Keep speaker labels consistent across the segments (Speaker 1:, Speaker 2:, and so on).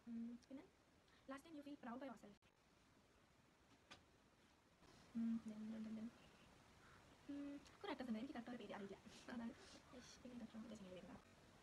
Speaker 1: പിന്നെ last time you feel proud by yourself. കുറേ actors ഉണ്ട്, എനിക്ക് കറക്റ്റ് ഒരു പേര് അറിയില്ല, അതാണ് വരുന്നത്.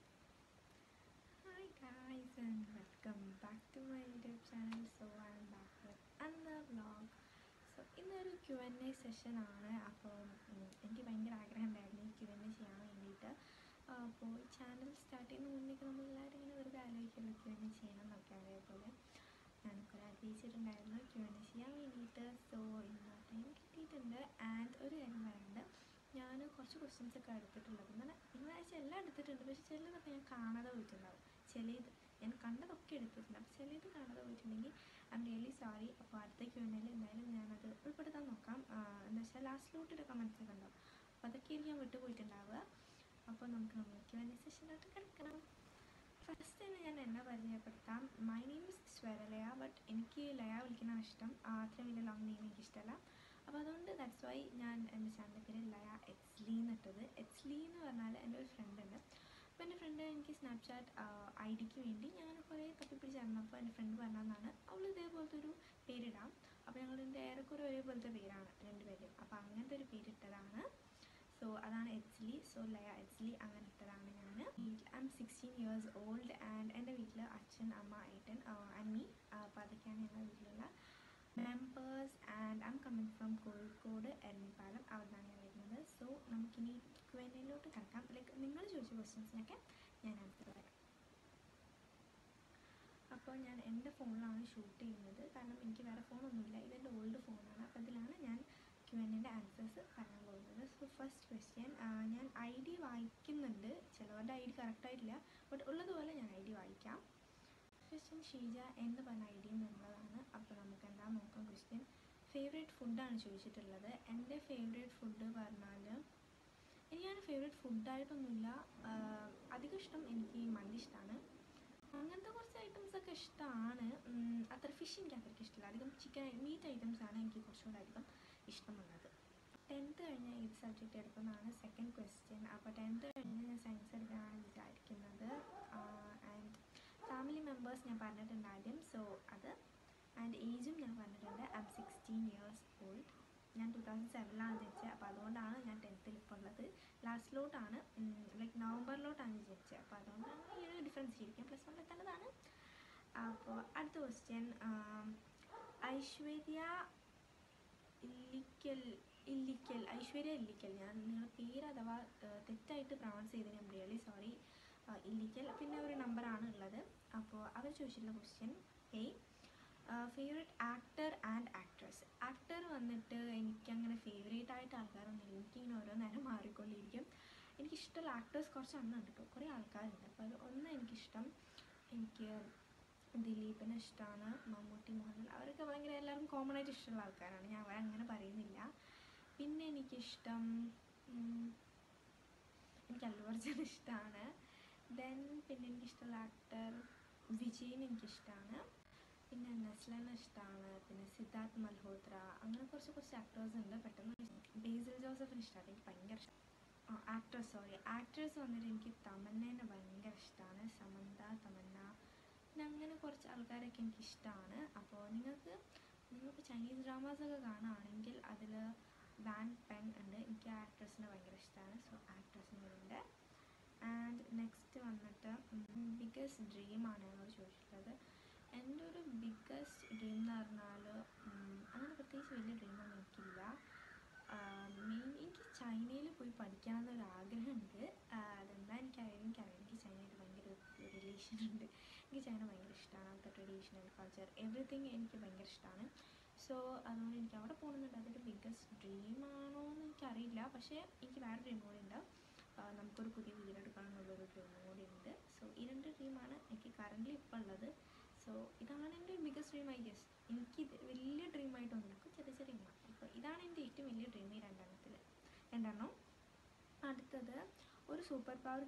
Speaker 1: Hi guys and welcome back to my YouTube channel. So I'm back with another vlog. So ഇന്നൊരു Q&A സെഷൻ ആണ്. അപ്പോൾ എനിക്ക് ഭയങ്കര ആഗ്രഹം ഉണ്ടായിരുന്നു ഈ Q&A ചെയ്യാൻ വേണ്ടിയിട്ട്. അപ്പോൾ ഈ ചാനൽ സ്റ്റാർട്ട് ചെയ്യുന്ന മുന്നേക്ക് നമ്മളെല്ലാവരും ഇങ്ങനെ വെറുതെ ആലോചിക്കുമല്ലോ Q&A ചെയ്യണം എന്നൊക്കെ. അതേപോലെ ഞാനൊക്കെ ആഗ്രഹിച്ചിട്ടുണ്ടായിരുന്നു Q&A ചെയ്യാൻ വേണ്ടിയിട്ട്. സോ ഇന്ന് ടൈം കിട്ടിയിട്ടുണ്ട്. ആൻഡ് ഒരു കാര്യം പറയാനുണ്ട്, ഞാൻ കുറച്ച് ക്വസ്റ്റ്യൻസ് ഒക്കെ എടുത്തിട്ടുള്ളത് ഇങ്ങനെ എല്ലാം എടുത്തിട്ടുണ്ട്, പക്ഷേ ചിലതൊക്കെ ഞാൻ കാണാതെ പോയിട്ടുണ്ടാവും. ചിലത് ഞാൻ കണ്ടതൊക്കെ എടുത്തിട്ടുണ്ട്, അപ്പോൾ ചിലത് കാണാതെ പോയിട്ടുണ്ടെങ്കിൽ ഐ എം റിയലി സോറി. അപ്പോൾ അടുത്ത Q&Aയിൽ എന്തായാലും ഞാനത് ഉൾപ്പെടുത്താൻ നോക്കാം. എന്താ വെച്ചാൽ ലാസ്റ്റിലോട്ടൊരു കമൻസ് ഒക്കെ ഉണ്ടാവും, അപ്പോൾ അതൊക്കെ എനിക്ക് ഞാൻ വിട്ടുപോയിട്ടുണ്ടാവുക. അപ്പോൾ നമുക്ക് നമ്മൾ Q&A സെഷനിലോട്ട് കിടക്കണം. ഫസ്റ്റ് തന്നെ ഞാൻ എന്നെ പരിചയപ്പെടുത്താം. My name is Swaralaya, but എനിക്ക് ലയ വിളിക്കുന്നതാണ് ഇഷ്ടം. അത്രയും വലിയ ലോങ് നെയിം എനിക്കിഷ്ടമല്ല. അപ്പോൾ അതുകൊണ്ട് ദാറ്റ്സ് വൈ ഞാൻ എൻ്റെ ചാനലിൻ്റെ പേര് ലയ എക്സ്ലി എന്നിട്ടത്. എക്സ്ലി എന്ന് പറഞ്ഞാൽ എൻ്റെ ഒരു ഫ്രണ്ട് ഉണ്ട്. അപ്പോൾ എൻ്റെ ഫ്രണ്ട് എനിക്ക് സ്നാപ്ചാറ്റ് ID-ക്ക് വേണ്ടി ഞാൻ കുറേ തപ്പിപ്പിടിച്ചിരുന്നപ്പോൾ എൻ്റെ ഫ്രണ്ട് പറഞ്ഞതാണ് അവൾ ഇതേപോലത്തെ ഒരു പേരിടാം. അപ്പോൾ ഞങ്ങളുടെ ഏറെക്കുറെ ഒരേപോലത്തെ പേരാണ് രണ്ടുപേരും, അപ്പോൾ അങ്ങനത്തെ ഒരു പേരിട്ടതാണ്. സോ അതാണ് എക്സ്ലി. സോ ലയ എക്സ്ലി അങ്ങനെ ഇട്ടതാണ് ഞാൻ. I'm 16 years old and എൻ്റെ വീട്ടിൽ അച്ഛൻ, അമ്മ, ഏട്ടൻ ആൻഡ് മീ. അപ്പോൾ അതൊക്കെയാണ് ഞങ്ങളുടെ വീട്ടിലുള്ള members. And I'm coming from Kozhikode Eranjipalam, അവിടെയാണ് ഞാൻ വരുന്നത്. സോ നമുക്കിനി Q&Aയിലോട്ട് കിടക്കാം. ലൈക്ക് നിങ്ങൾ ചോദിച്ച ക്വസ്റ്റ്യൻസിനൊക്കെ ഞാൻ ആൻസർ പറയാം. അപ്പോൾ ഞാൻ എൻ്റെ ഫോണിലാണ് ഷൂട്ട് ചെയ്യുന്നത്, കാരണം എനിക്ക് വേറെ ഫോണൊന്നുമില്ല, ഇതെൻ്റെ ഓൾഡ് ഫോണാണ്. അപ്പോൾ ഇതിലാണ് ഞാൻ Q&Aൻ്റെ ആൻസേഴ്സ് പറയാൻ പോകുന്നത്. സോ ഫസ്റ്റ് ക്വസ്റ്റ്യൻ, ഞാൻ ID വായിക്കുന്നുണ്ട്, ചിലവരുടെ ID കറക്റ്റായിട്ടില്ല, ബട്ട് ഉള്ളതുപോലെ ഞാൻ ID വായിക്കാം. ക്വസ്റ്റ്യൻ ഷീജ എന്ന് പറഞ്ഞ ID എന്നുള്ളതാണ്. അപ്പോൾ നമുക്ക് എന്താ നോക്കാം. ക്വസ്റ്റ്യൻ ഫേവറേറ്റ് ഫുഡാണ് ചോദിച്ചിട്ടുള്ളത്. എൻ്റെ ഫേവറേറ്റ് ഫുഡ് പറഞ്ഞാൽ എനിക്കങ്ങനെ ഫേവറേറ്റ് ഫുഡായിട്ടൊന്നുമില്ല. അധികം ഇഷ്ടം എനിക്ക് മന്തി ഇഷ്ടമാണ്, അങ്ങനത്തെ കുറച്ച് ഐറ്റംസൊക്കെ ഇഷ്ടമാണ്. അത്ര ഫിഷ് എനിക്ക് അത്രയ്ക്ക് ഇഷ്ടമില്ല. അധികം ചിക്കൻ മീറ്റ് ഐറ്റംസാണ് എനിക്ക് കുറച്ചുകൂടെ അധികം ഇഷ്ടമുള്ളത്. 10th കഴിഞ്ഞാൽ ഏത് സബ്ജക്റ്റ് എടുക്കുന്നതാണ് സെക്കൻഡ് ക്വസ്റ്റ്യൻ. അപ്പോൾ 10th കഴിഞ്ഞ് ഞാൻ സയൻസ് എടുക്കാനാണ് വിചാരിക്കുന്നത്. ആൻഡ് ഫാമിലി മെമ്പേഴ്സ് ഞാൻ പറഞ്ഞിട്ടുണ്ട് ആദ്യം, സോ അത്. ആൻഡ് ഏജും ഞാൻ പറഞ്ഞിട്ടുണ്ട്, ഐ എം 16 years old. ഞാൻ 2007 ജനിച്ചത്, അപ്പോൾ അതുകൊണ്ടാണ് ഞാൻ 10th ഇപ്പോൾ ഉള്ളത്. ലാസ്റ്റിലോട്ടാണ്, ലൈക്ക് നവംബറിലോട്ടാണ് ജനിച്ചത്, അപ്പോൾ അതുകൊണ്ടാണ് ഈ ഒരു ഡിഫറൻസ്. ശരിക്കും +1 എത്തേണ്ടതാണ്. അപ്പോൾ അടുത്ത ക്വസ്റ്റ്യൻ, ഐശ്വര്യ ഇല്ലിക്കൽ. ഞാൻ നിങ്ങളുടെ പേര് അഥവാ തെറ്റായിട്ട് പ്രൊണൗൺസ് ചെയ്തതിന് I am really sorry. Illikkal. പിന്നെ ഒരു നമ്പറാണ് ഉള്ളത്. അപ്പോൾ അവർ ചോദിച്ചിട്ടുള്ള question, favourite actor and actress. Actor വന്നിട്ട് എനിക്കങ്ങനെ ഫേവറേറ്റ് ആയിട്ട് ആൾക്കാരൊന്നുമില്ല, എനിക്കിങ്ങനെ ഓരോ നേരം മാറിക്കൊണ്ടിരിക്കും. എനിക്കിഷ്ടമുള്ള ആക്ടേഴ്സ് കുറച്ച് ഉണ്ട് കേട്ടോ, കുറേ ആൾക്കാരുണ്ട്. അപ്പോൾ അത് ഒന്ന് എനിക്കിഷ്ടം, എനിക്ക് ദിലീപിനെ ഇഷ്ടമാണ്, മമ്മൂട്ടി, മോഹൻലാൽ, അവരൊക്കെ ഭയങ്കര എല്ലാവർക്കും കോമൺ ആയിട്ട് ഇഷ്ടമുള്ള ആൾക്കാരാണ്, ഞാൻ അവരങ്ങനെ പറയുന്നില്ല. പിന്നെ എനിക്കിഷ്ടം, എനിക്ക് അല്ലു അർജുൻ ഇഷ്ടമാണ്. ദെൻ പിന്നെ എനിക്കിഷ്ടമുള്ള ആക്ടർ വിജയിനെ എനിക്കിഷ്ടമാണ്, പിന്നെ നസ്ലനെ ഇഷ്ടമാണ്, പിന്നെ സിദ്ധാർത്ഥ് മൽഹോത്ര, അങ്ങനെ കുറച്ച് ആക്ടേഴ്സ് ഉണ്ട്. പെട്ടെന്ന് ബേസിൽ ജോസഫിന് ഇഷ്ടമാണ്, എനിക്ക് ഭയങ്കര ഇഷ്ടം. ആക്ട്രസ് വന്നിട്ട് എനിക്ക് തമന്നേനെ ഭയങ്കര ഇഷ്ടമാണ്, സമന്ത, തമന്ന, പിന്നെ അങ്ങനെ കുറച്ച് ആൾക്കാരൊക്കെ എനിക്കിഷ്ടമാണ്. അപ്പോൾ നിങ്ങൾക്ക് ചൈനീസ് ഡ്രാമാസൊക്കെ കാണുകയാണെങ്കിൽ അതിൽ വാൻ പെങ് ഉണ്ട്, എനിക്ക് ആ ആക്ട്രസിനെ ഭയങ്കര ഇഷ്ടമാണ്. സോ ആക്ട്രസിന് ഉണ്ട്. ആൻഡ് നെക്സ്റ്റ് വന്നിട്ട് ബിഗ്ഗസ്റ്റ് ഡ്രീമാണ് എന്നോട് ചോദിച്ചിട്ടുള്ളത്. എൻ്റെ ഒരു ബിഗ്ഗസ്റ്റ് ഡ്രീം എന്ന് പറഞ്ഞാൽ അങ്ങനെ പ്രത്യേകിച്ച് വലിയ ഡ്രീമൊന്നും എനിക്കില്ല. എനിക്ക് ചൈനയിൽ പോയി പഠിക്കാമെന്നൊരു ആഗ്രഹമുണ്ട്. അതെന്താ എനിക്കറിയില്ല. എനിക്ക് ചൈനയായിട്ട് ഭയങ്കര റിലേഷൻ ഉണ്ട്. എനിക്ക് ചൈന ഭയങ്കര ഇഷ്ടമാണ്, അവിടുത്തെ ട്രഡീഷണൽ കൾച്ചർ എവറിത്തിങ് എനിക്ക് ഭയങ്കര ഇഷ്ടമാണ്. സോ അതുകൊണ്ട് എനിക്ക് അവിടെ പോകണമെന്നുണ്ട്. അതൊരു ബിഗ്ഗസ്റ്റ് ഡ്രീമാണോ എന്ന് എനിക്കറിയില്ല, പക്ഷേ എനിക്ക് വേറെ ഡ്രീം കൂടി ഉണ്ട്, നമുക്കൊരു പുതിയ വീടെടുക്കണം എന്നുള്ളൊരു ഡ്രീം കൂടി ഉണ്ട്. സോ ഈ 2 ഡ്രീമാണ് എനിക്ക് കറൻ്റ്ലി ഇപ്പോൾ ഉള്ളത്. സോ ഇതാണ് എൻ്റെ ബിഗ്ഗസ്റ്റ് ഡ്രീം, ഐ ഗെസ്. എനിക്ക് വലിയ ഡ്രീമായിട്ടൊന്നുമില്ല, ചെറിയ ഡ്രീമാണ്. അപ്പോൾ ഇതാണ് എൻ്റെ ഏറ്റവും വലിയ ഡ്രീം, ഈ രണ്ടെണ്ണം. അടുത്തത്, ഒരു സൂപ്പർ പവർ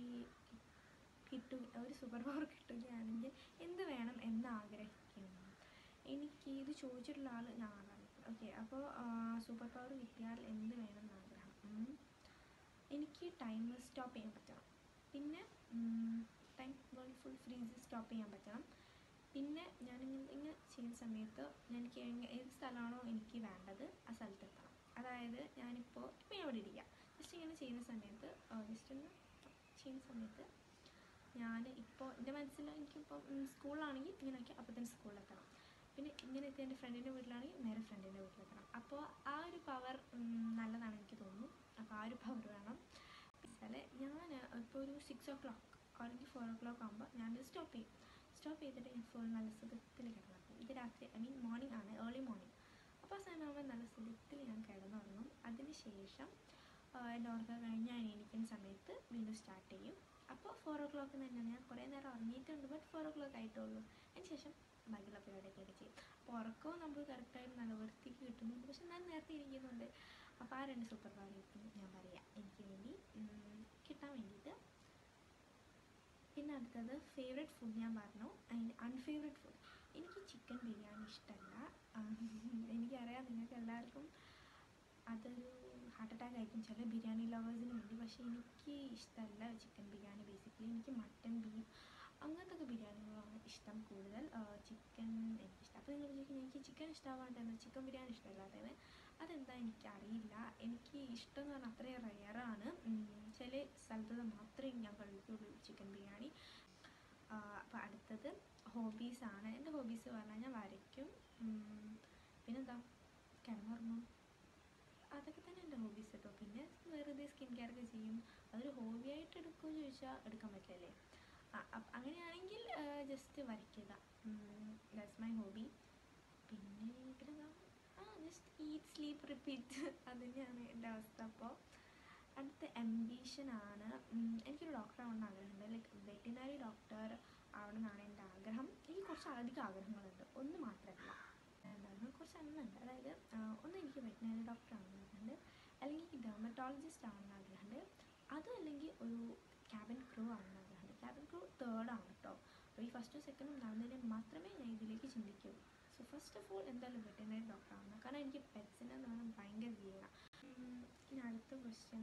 Speaker 1: കിട്ടുകയാണെങ്കിൽ എന്ത് വേണം എന്ന് ആഗ്രഹിക്കുന്നു. എനിക്ക് ഇത് ചോദിച്ചിട്ടുള്ള ആൾ ഞാനാണ്. ഓക്കെ, അപ്പോൾ സൂപ്പർ പവർ കിട്ടിയാൽ എന്ത് വേണമെന്ന് ആഗ്രഹം, എനിക്ക് ടൈം സ്റ്റോപ്പ് ചെയ്യാൻ പറ്റണം. പിന്നെ time world full freeze stop ചെയ്യാൻ പറ്റണം. പിന്നെ ഞാനിങ്ങനെ ചെയ്യുന്ന സമയത്ത് എനിക്ക് ഏത് സ്ഥലമാണോ എനിക്ക് വേണ്ടത് ആ സ്ഥലത്തെത്തണം. അതായത് ഞാനിപ്പോൾ ഞാൻ ഇവിടെ ഇരിക്കാം, ജസ്റ്റ് ഇങ്ങനെ ചെയ്യുന്ന സമയത്ത് ജസ്റ്റ് ഒന്ന് ചെയ്യുന്ന സമയത്ത് ഞാൻ ഇപ്പോൾ എൻ്റെ മനസ്സിൽ എനിക്കിപ്പോൾ സ്കൂളിലാണെങ്കിൽ ഇങ്ങനെ നോക്കി അപ്പോൾ തന്നെ സ്കൂളിലെത്തണം. പിന്നെ ഇങ്ങനെ എത്തി എൻ്റെ ഫ്രണ്ടിൻ്റെ വീട്ടിലാണെങ്കിൽ നേരെ ഫ്രണ്ടിൻ്റെ വീട്ടിലെത്തണം. അപ്പോൾ ആ ഒരു പവർ നല്ലതാണ് എനിക്ക് തോന്നുന്നു. അപ്പോൾ ആ ഒരു പവർ വേണം. വെച്ചാൽ ഞാൻ ഇപ്പോൾ ഒരു 6 o'clock അല്ലെങ്കിൽ 4 o'clock ആകുമ്പോൾ ഞാൻ സ്റ്റോപ്പ് ചെയ്തിട്ട് ഞാൻ ഫുൾ നല്ല സുഖത്തിൽ കിടന്നു. ഇത് രാത്രി മോർണിംഗ് ആണ്, ഏർലി മോർണിംഗ്. അപ്പോൾ ആ സമയമാകുമ്പോൾ നല്ല സുഖത്തിൽ ഞാൻ കിടന്നുറങ്ങും. അതിന് ശേഷം എൻ്റെ ഉറക്കം കഴിഞ്ഞ് ഞാൻ എണീക്കുന്ന സമയത്ത് വീണ്ടും സ്റ്റാർട്ട് ചെയ്യും. അപ്പോൾ 4 o'clock തന്നെ ഞാൻ കുറേ നേരം ഉറങ്ങിയിട്ടുണ്ട്, ബട്ട് 4 o'clock ആയിട്ടുള്ളൂ. അതിന് ശേഷം ബാക്കിയുള്ള പരിപാടിയൊക്കെ ചെയ്യും. അപ്പോൾ ഉറക്കവും നമുക്ക് കറക്റ്റായിട്ട് നല്ല വൃത്തിക്ക് കിട്ടുന്നുണ്ട്, പക്ഷെ ഞാൻ നേരത്തെ ഇരിക്കുന്നുണ്ട്. അപ്പോൾ ആ 2 സൂപ്പർ പവർ ഞാൻ പറയാം എനിക്ക് വേണ്ടി കിട്ടാൻ വേണ്ടിയിട്ട്. പിന്നെ അടുത്തത് ഫേവറേറ്റ് ഫുഡ് ഞാൻ പറഞ്ഞു. അതിന് അൺഫേവറേറ്റ് ഫുഡ് എനിക്ക് ചിക്കൻ ബിരിയാണി ഇഷ്ടമല്ല. എനിക്കറിയാം നിങ്ങൾക്ക് എല്ലാവർക്കും അതൊരു ഹാർട്ട് അറ്റാക്ക് ആയിരിക്കും ചില ബിരിയാണി ലവേഴ്സിന് വേണ്ടി, പക്ഷേ എനിക്ക് ഇഷ്ടമല്ല ചിക്കൻ ബിരിയാണി. ബേസിക്കലി എനിക്ക് മട്ടൻ, ബീഫ് അങ്ങനത്തെ ഒക്കെ ബിരിയാണികളാണ് ഇഷ്ടം കൂടുതൽ. ചിക്കൻ എനിക്കിഷ്ടം. അപ്പോൾ നിങ്ങൾ ചോദിക്കും എനിക്ക് ചിക്കൻ ഇഷ്ടമാവാണ്ടെന്ന്, ചിക്കൻ ബിരിയാണി ഇഷ്ടമല്ലാത്തത് അതെന്താ എനിക്കറിയില്ല. എനിക്ക് ഇഷ്ടം എന്ന് പറഞ്ഞാൽ അത്രയും റെയറാണ്. ചില സ്ഥലത്ത് മാത്രമേ ഞാൻ കഴിക്കുള്ളൂ ചിക്കൻ ബിരിയാണി. അപ്പോൾ അടുത്തത് ഹോബീസാണ്. എൻ്റെ ഹോബീസ് പറഞ്ഞാൽ ഞാൻ വരയ്ക്കും, പിന്നെന്താ കിടന്നുറങ്ങും, അതൊക്കെ തന്നെ എൻ്റെ ഹോബീസ് കേട്ടോ. പിന്നെ വെറുതെ സ്കിൻ കെയർ ഒക്കെ ചെയ്യും. അതൊരു ഹോബിയായിട്ട് എടുക്കുമെന്ന് ചോദിച്ചാൽ എടുക്കാൻ പറ്റില്ലല്ലേ. അങ്ങനെയാണെങ്കിൽ ജസ്റ്റ് വരയ്ക്കുക, ദാറ്റ്സ് മൈ ഹോബി. പിന്നെ ജസ്റ്റ് ഈറ്റ് സ്ലീപ്പ് റിപ്പീറ്റ് അത് തന്നെയാണ് എൻ്റെ അവസ്ഥ. അപ്പോൾ അടുത്ത അംബീഷനാണ് എനിക്കൊരു ഡോക്ടർ ആവണമെന്ന് ആഗ്രഹമുണ്ട്. ലൈക്ക് വെറ്റിനറി ഡോക്ടർ ആവണമെന്നാണ് എൻ്റെ ആഗ്രഹം. എനിക്ക് കുറച്ച് അധികം ആഗ്രഹങ്ങളുണ്ട്, ഒന്ന് മാത്രമല്ല, കുറച്ച് എണ്ണമുണ്ട്. അതായത് ഒന്ന് എനിക്ക് വെറ്റിനറി ഡോക്ടർ ആവണമെന്ന് ആഗ്രഹമുണ്ട്, അല്ലെങ്കിൽ ഡെർമറ്റോളജിസ്റ്റ് ആവണമെന്ന് ആഗ്രഹമുണ്ട്, അതും അല്ലെങ്കിൽ ഒരു ക്യാബിൻ ക്രൂ ആവണമെന്ന് ആഗ്രഹമുണ്ട്. ക്യാബിൻ ക്രൂ തേർഡാണ് കേട്ടോ. അപ്പോൾ ഈ ഫസ്റ്റും സെക്കൻഡും നടന്നതിന് മാത്രമേ ഞാൻ ഇതിലേക്ക് ചിന്തിക്കുള്ളൂ. സോ ഫസ്റ്റ് ഓഫ് ഓൾ എന്തായാലും വെറ്റിനറി ഡോക്ടർ ആവണം, കാരണം എനിക്ക് പെറ്റ്സിനെ എന്ന് പറഞ്ഞാൽ ഭയങ്കര ജീവനാണ്. ഇനി അടുത്ത ക്വസ്റ്റ്യൻ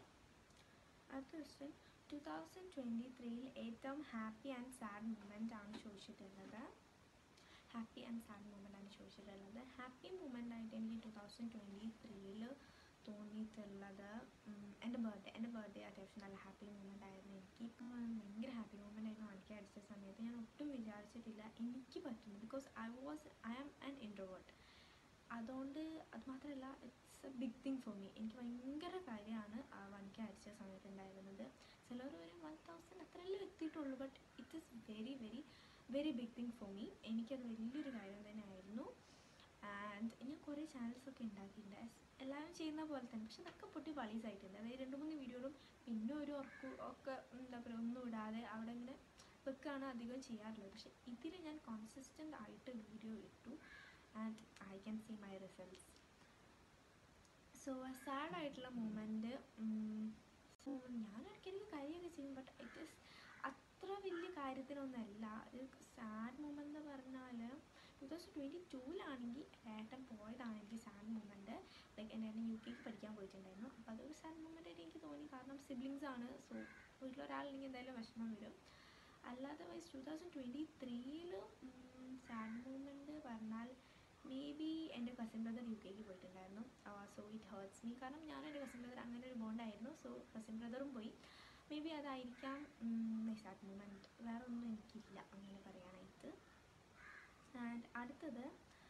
Speaker 1: 2023 ഏറ്റവും ഹാപ്പി ആൻഡ് സാഡ് മൊമെൻ്റ് ആണ് ചോദിച്ചിട്ടുള്ളത്. ഹാപ്പി മൂമെൻ്റ് ആയിട്ട് എനിക്ക് 2023 തോന്നിയിട്ടുള്ളത് എൻ്റെ ബർത്ത്ഡേ അത്യാവശ്യം നല്ല ഹാപ്പി മൂമെൻ്റ് ആയിരുന്നു. എനിക്ക് ഭയങ്കര ഹാപ്പി മൂമെൻ്റ് ആയിരുന്നു. വണ്ടി അടിച്ച സമയത്ത് ഞാൻ ഒട്ടും വിചാരിച്ചിട്ടില്ല എനിക്ക് പറ്റുന്നു, because I am an introvert. അതുകൊണ്ട് അത് മാത്രമല്ല, it's a big thing for me. എനിക്ക് ഭയങ്കര കാര്യമാണ് ആ വണ്ടി അടിച്ച സമയത്ത് ഉണ്ടായിരുന്നത്. ചിലർ വരും 1000 അത്രയല്ലേ എത്തിയിട്ടുള്ളൂ, but it is very very very big thing for me. എനിക്കത് വലിയൊരു കാര്യം തന്നെയായിരുന്നു. ആൻഡ് ഞാൻ കുറേ ചാനൽസൊക്കെ ഉണ്ടാക്കിയിട്ടുണ്ട്, എല്ലാവരും ചെയ്യുന്ന പോലെ തന്നെ, പക്ഷെ അതൊക്കെ പൊട്ടി പളീസായിട്ടുണ്ട്. അതായത് 2-3 വീഡിയോയിലും പിന്നെ ഒരു ഒക്കെ എന്താ പറയുക ഒന്നും ഇടാതെ അവിടെ ഇങ്ങനെ വെക്കുകയാണ് അധികം ചെയ്യാറുള്ളത്. പക്ഷെ ഇതിൽ ഞാൻ കോൺസിസ്റ്റൻ്റ് ആയിട്ട് വീഡിയോ ഇട്ടു and I can see my results. So sad ആയിട്ടുള്ള മൂമെൻറ്റ് ഞാൻ ഇടയ്ക്കിടയ്ക്ക് കാര്യമൊക്കെ ചെയ്യും, ബട്ട് ഇറ്റ് ഈസ് അത്ര വലിയ കാര്യത്തിനൊന്നുമല്ല. സാഡ് മൂമെൻ്റ് എന്ന് പറഞ്ഞാൽ 2022 ഏട്ടൻ പോയതാണ് എനിക്ക് സാഡ് മൂമെൻറ്റ്. ലൈക്ക് എൻ്റെ ഏട്ടൻ UK പഠിക്കാൻ പോയിട്ടുണ്ടായിരുന്നു. അപ്പോൾ അതൊരു സാഡ് മൂമെൻ്റ് ആയിട്ട് എനിക്ക് തോന്നി, കാരണം സിബ്ലിങ്സ് ആണ്. സോ വീട്ടിലൊരാളുണ്ടെങ്കിൽ എന്തായാലും വിഷമം വരും. അല്ലാതെ വൈസ് 2023 സാഡ് മൂമെൻറ്റ് പറഞ്ഞാൽ മേ ബി എൻ്റെ കസിൻ ബ്രദർ UK പോയിട്ടുണ്ടായിരുന്നു. സോ ഇറ്റ് ഹേർട്സ് മീ, കാരണം ഞാനും എൻ്റെ കസിൻ ബ്രദർ അങ്ങനെ ഒരു ബോണ്ടായിരുന്നു. സോ കസിൻ ബ്രദറും പോയി, മേ ബി അതായിരിക്കാം സാഡ് മൂമെൻറ്റ്. വേറെ ഒന്നും എനിക്കില്ല അങ്ങനെ പറയാനായിട്ട്. ആൻഡ് അടുത്തത്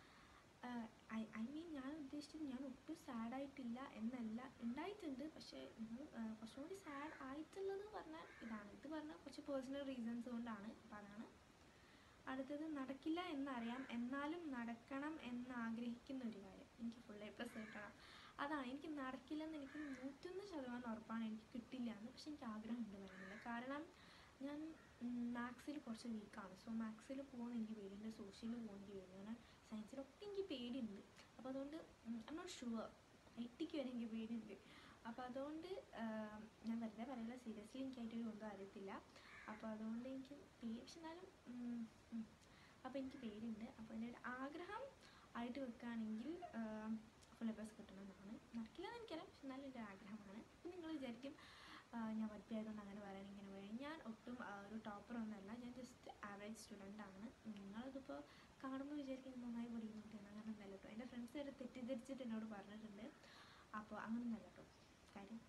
Speaker 1: ഞാൻ ഉദ്ദേശിച്ചത് ഞാൻ ഒട്ടും സാഡായിട്ടില്ല എന്നല്ല, ഉണ്ടായിട്ടുണ്ട്. പക്ഷേ കുറച്ചും കൂടി സാഡ് ആയിട്ടുള്ളത് പറഞ്ഞാൽ ഇത് പറഞ്ഞാൽ കുറച്ച് പേഴ്സണൽ റീസൺസ് കൊണ്ടാണ്. അപ്പോൾ അതാണ്. അടുത്തത് നടക്കില്ല എന്നറിയാം എന്നാലും നടക്കണം എന്നാഗ്രഹിക്കുന്ന ഒരു കാര്യം. എനിക്ക് ഫുൾ A+ കിട്ടണം, അതാണ്. എനിക്ക് നടക്കില്ലെന്ന് എനിക്ക് 101% ഉറപ്പാണ്, എനിക്ക് കിട്ടില്ല എന്ന്. പക്ഷെ എനിക്ക് ആഗ്രഹമുണ്ട് വേണമെന്നില്ല, കാരണം ഞാൻ മാത്സിൽ കുറച്ച് വീക്കാണ്. സോ മാത്സിൽ പോകുന്ന എനിക്ക് പേടിയുണ്ട്, സോഷ്യലിൽ പോകുന്ന എനിക്ക് പേടിയുണ്ട്, കാരണം സയൻസിലൊക്കെ എനിക്ക് പേടിയുണ്ട്. അപ്പോൾ അതുകൊണ്ട് I am not sure, IT വരെ എനിക്ക് പേടിയുണ്ട്. അപ്പോൾ അതുകൊണ്ട് ഞാൻ വെറുതെ പറയില്ല, സീരിയസ്ലി എനിക്കായിട്ടൊരു ഒന്നും അറിയത്തില്ല. അപ്പോൾ അതുകൊണ്ട് എനിക്ക് പക്ഷെ എന്നാലും അപ്പോൾ എനിക്ക് പേടിയുണ്ട്. അപ്പോൾ എൻ്റെ ഒരു ആഗ്രഹം ആയിട്ട് വെക്കുകയാണെങ്കിൽ ഫുൾ A+ കിട്ടണമെന്നാണ്. നടക്കില്ല എന്ന് എനിക്കറിയാം, പക്ഷെ എന്നാലും എൻ്റെ ആഗ്രഹമാണ്. അപ്പം നിങ്ങൾ വിചാരിക്കും ഞാൻ പഠിപ്പിയായതുകൊണ്ട് അങ്ങനെ പറയാൻ ഇങ്ങനെ പറയാം. ഞാൻ ഒട്ടും ഒരു ടോപ്പറൊന്നുമല്ല, ഞാൻ ജസ്റ്റ് ആവറേജ് സ്റ്റുഡൻ്റ് ആണ്. നിങ്ങൾ അപ്പോൾ കാണുമ്പോൾ വിചാരിക്കും നന്നായി പൊടിക്കുന്ന കുട്ടിയാണ്. അങ്ങനെ ഒന്നല്ല കേട്ടോ. എൻ്റെ ഫ്രണ്ട്സ് വരെ തെറ്റിദ്ധരിച്ചിട്ട് എന്നോട് പറഞ്ഞിട്ടുണ്ട്. അപ്പോൾ അങ്ങനെ ഒന്നല്ല കേട്ടോ കാര്യം.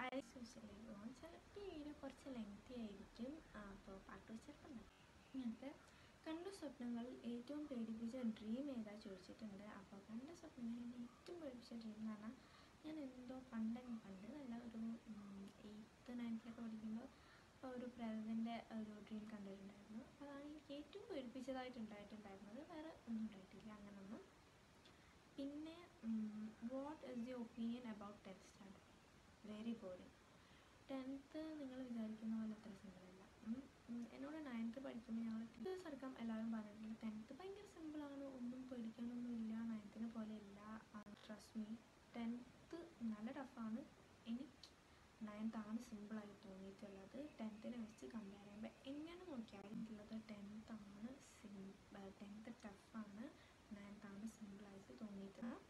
Speaker 1: ചിലപ്പോൾ ഈ വീഡിയോ കുറച്ച് ലെങ്തി ആയിരിക്കും. അപ്പോൾ പാട്ട് വെച്ചിട്ടുണ്ട്. ഇങ്ങനത്തെ കണ്ട സ്വപ്നങ്ങളിൽ ഏറ്റവും പേടിപ്പിച്ച ഡ്രീം ഏതാ ചോദിച്ചിട്ടുണ്ട്. അപ്പോൾ കണ്ട സ്വപ്നങ്ങളിൽ ഏറ്റവും പേടിപ്പിച്ച ഡ്രീം എന്ന് പറഞ്ഞാൽ ഞാൻ എന്തോ പണ്ട് നല്ല ഒരു 8th 9th പഠിക്കുമ്പോൾ ഒരു പ്രേതത്തിൻ്റെ ഒരു ഡ്രീം കണ്ടിട്ടുണ്ടായിരുന്നു. അതാണ് എനിക്ക് ഏറ്റവും പേടിപ്പിച്ചതായിട്ടുണ്ടായിട്ടുണ്ടായിരുന്നത്. വേറെ ഒന്നും ഉണ്ടായിട്ടില്ല അങ്ങനൊന്നും. പിന്നെ what is the opinion about 10th standard? Very boring. 10th നിങ്ങൾ വിചാരിക്കുന്ന പോലെ അത്ര സിമ്പിളല്ല. എന്നോട് 9th പഠിക്കുമ്പോൾ ഞങ്ങൾ ടീച്ചേഴ്സ് അടക്കം എല്ലാവരും പറഞ്ഞിട്ടുണ്ട് 10th ഭയങ്കര സിമ്പിളാണ്, ഒന്നും പേടിക്കാനൊന്നുമില്ല, 9th പോലെയല്ല. ട്രസ്റ്റ് മീ, 10th നല്ല ടഫാണ്. എനിക്ക് 9th ആണ് സിമ്പിളായി തോന്നിയിട്ടുള്ളത്. 10th വെച്ച് കമ്പയർ ചെയ്യുമ്പോൾ എങ്ങനെ നോക്കിയാലും ഉള്ളത് 10th ആണ് 10th ടഫാണ്, 9th ആണ് സിമ്പിളായിട്ട് തോന്നിയിട്ടുള്ളത്.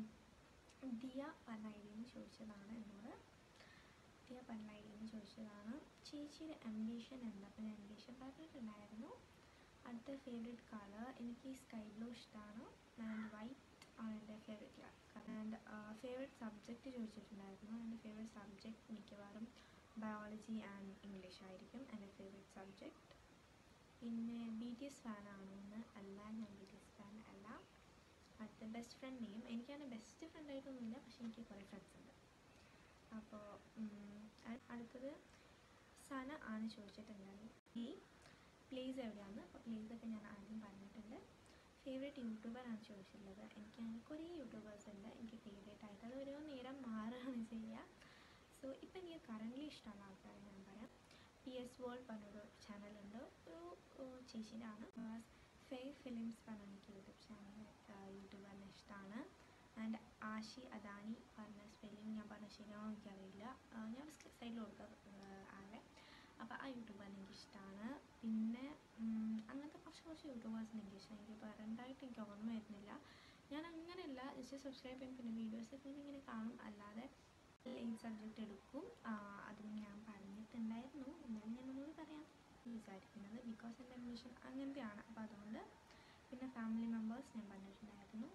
Speaker 1: ദിയ പന്നൈഡിന്ന് ചോദിച്ചതാണ് എന്നോട്. ദിയ പന്നൈഡിന്ന് ചോദിച്ചതാണ് ചേച്ചിയുടെ അംബിഷൻ എന്താ? അപ്പം ഞാൻ അംബിഷൻ പറഞ്ഞിട്ടുണ്ടായിരുന്നു. അടുത്ത ഫേവറേറ്റ് കളർ എനിക്ക് സ്കൈ ബ്ലൂ ഇഷ്ടമാണ് ആൻഡ് വൈറ്റ് ആണ് എൻ്റെ favourite colour. And favourite subject ചോദിച്ചിട്ടുണ്ടായിരുന്നു. എൻ്റെ ഫേവറേറ്റ് സബ്ജക്റ്റ് മിക്കവാറും ബയോളജി ആൻഡ് ഇംഗ്ലീഷ് ആയിരിക്കും എൻ്റെ ഫേവറേറ്റ് സബ്ജക്റ്റ്. പിന്നെ BTS ഫാനാണോ എന്ന്? അല്ല, ഞാൻ BTS ഫാൻ അല്ല. അടുത്ത ബെസ്റ്റ് ഫ്രണ്ട് നെയിം, എനിക്കങ്ങനെ ബെസ്റ്റ് ഫ്രണ്ടായിട്ടൊന്നുമില്ല, പക്ഷെ എനിക്ക് കുറേ ഫ്രണ്ട്സ് ഉണ്ട്. അപ്പോൾ അടുത്തത് സന ആണ് ചോദിച്ചിട്ടുണ്ടായിരുന്നു ഈ പ്ലേസ് എവിടെയാണ്. അപ്പോൾ പ്ലേസൊക്കെ ഞാൻ ആദ്യം പറഞ്ഞിട്ടുണ്ട്. ഫേവറേറ്റ് യൂട്യൂബറാണ് ചോദിച്ചിട്ടുള്ളത്. എനിക്കങ്ങനെ കുറേ യൂട്യൂബേഴ്സ് ഉണ്ട് എനിക്ക് ഫേവറേറ്റ് ആയിട്ട്. അത് ഓരോ നേരം മാറുകയാണ് ചെയ്യുക. സോ ഇപ്പം എനിക്ക് കറൻ്റ്ലി ഇഷ്ടമുള്ള ആൾക്കാരെ ഞാൻ പറയാം. PS വേൾഡ് പറഞ്ഞൊരു ചാനലുണ്ട്, ഒരു ചേച്ചീൻ്റെ ആണ്. ഫെയർ ഫിലിംസ് പറഞ്ഞ എനിക്ക് യൂട്യൂബ് ചാനൽ യൂട്യൂബറിനെ ഇഷ്ടമാണ്. ആൻഡ് ആഷി അദാനി പറഞ്ഞ സ്പെല്ലിങ് ഞാൻ പറഞ്ഞ ശരിയാണോ എനിക്കറിയില്ല, ഞാൻ സൈഡിൽ കൊടുക്കാം ആളെ. അപ്പോൾ ആ യൂട്യൂബറിനെ എനിക്കിഷ്ടമാണ്. പിന്നെ അങ്ങനത്തെ കുറച്ച് യൂട്യൂബേഴ്സിന് എനിക്കിഷ്ടം. എനിക്ക് പറയണ്ടായിട്ട് എനിക്ക് ഓർമ്മ വരുന്നില്ല. ഞാൻ അങ്ങനെയല്ല, ജസ്റ്റ് സബ്സ്ക്രൈബ് ചെയ്യും, പിന്നെ വീഡിയോസൊക്കെ ഇങ്ങനെ കാണും. അല്ലാതെ ഈ സബ്ജക്റ്റ് എടുക്കും, അതും ഞാൻ പറഞ്ഞിട്ടുണ്ടായിരുന്നു. എന്നാലും ഞാനൊന്നുകൂടി പറയാം വിചാരിക്കുന്നത്, ബിക്കോസ് എൻ്റെ അഡ്മിഷൻ അങ്ങനത്തെയാണ്. അപ്പോൾ അതുകൊണ്ട്. പിന്നെ ഫാമിലി മെമ്പേഴ്സ് ഞാൻ പറഞ്ഞിട്ടുണ്ടായിരുന്നു.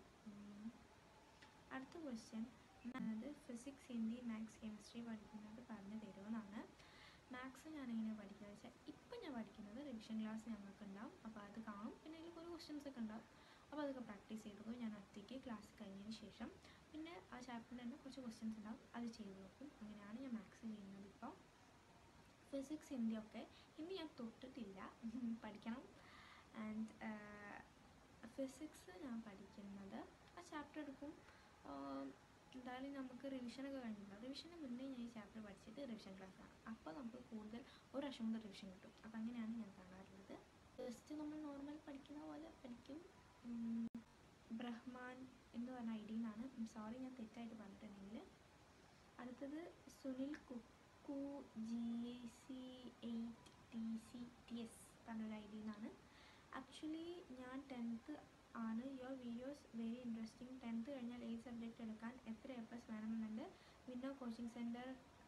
Speaker 1: അടുത്ത ക്വസ്റ്റ്യൻ അത് ഫിസിക്സ്, ഹിന്ദി, മാത്സ്, കെമിസ്ട്രി പഠിക്കുന്നത് പറഞ്ഞു തരുമെന്നാണ്. മാത്സ് ഞാനെങ്ങനെ പഠിക്കുന്നത് വെച്ചാൽ ഇപ്പം ഞാൻ പഠിക്കുന്നത് റിവിഷൻ ക്ലാസ് ഞങ്ങൾക്ക് ഉണ്ടാവും. അപ്പോൾ അത് കാണും, പിന്നെ അതിൽ കുറേ ക്വസ്റ്റ്യൻസ് ഒക്കെ ഉണ്ടാവും. അപ്പോൾ അതൊക്കെ പ്രാക്ടീസ് ചെയ്ത് പോകും ഞാൻ ഒറ്റയ്ക്ക് ക്ലാസ് കഴിഞ്ഞതിന് ശേഷം. പിന്നെ ആ ചാപ്റ്ററിൽ തന്നെ കുറച്ച് ക്വസ്റ്റ്യൻസ് ഉണ്ടാവും, അത് ചെയ്ത് നോക്കും. അങ്ങനെയാണ് ഞാൻ മാത്സ് ചെയ്യുന്നത് ഇപ്പോൾ. ഫിസിക്സ്, ഹിന്ദിയൊക്കെ, ഹിന്ദി ഞാൻ തൊട്ടിട്ടില്ല, പഠിക്കണം. ആൻഡ് ഫിസിക്സ് ഞാൻ പഠിക്കുന്നത് ആ ചാപ്റ്റർ എടുക്കും. എന്തായാലും നമുക്ക് റിവിഷനൊക്കെ കഴിഞ്ഞില്ല, റിവിഷന് മുന്നേ ഞാൻ ഈ ചാപ്റ്റർ പഠിച്ചിട്ട് റിവിഷൻ ക്ലാസ്സാണ്. അപ്പോൾ നമുക്ക് കൂടുതൽ ഒരു പ്രാവശ്യം കൊണ്ട് റിവിഷൻ കിട്ടും. അപ്പോൾ അങ്ങനെയാണ് ഞാൻ കാണാറുള്ളത്. ജസ്റ്റ് നമ്മൾ നോർമൽ പഠിക്കുന്ന പോലെ പഠിക്കും. ബ്രഹ്മാൻ എന്ന് പറഞ്ഞ ID എന്നാണ്. സോറി ഞാൻ തെറ്റായിട്ട് പറഞ്ഞിട്ടുണ്ടെങ്കിൽ. അടുത്തത് സുനിൽ കുക്കു GC8TCTS പറഞ്ഞൊരു ID എന്നാണ്. ആക്ച്വലി ഞാൻ 10th ആണ്. Your videos very interesting. 10th കഴിഞ്ഞാൽ ഏത് സബ്ജക്റ്റ് എടുക്കാൻ എത്ര A+ വേണമെന്നുണ്ട്? വിന്നർ കോച്ചിങ് സെൻറ്റർ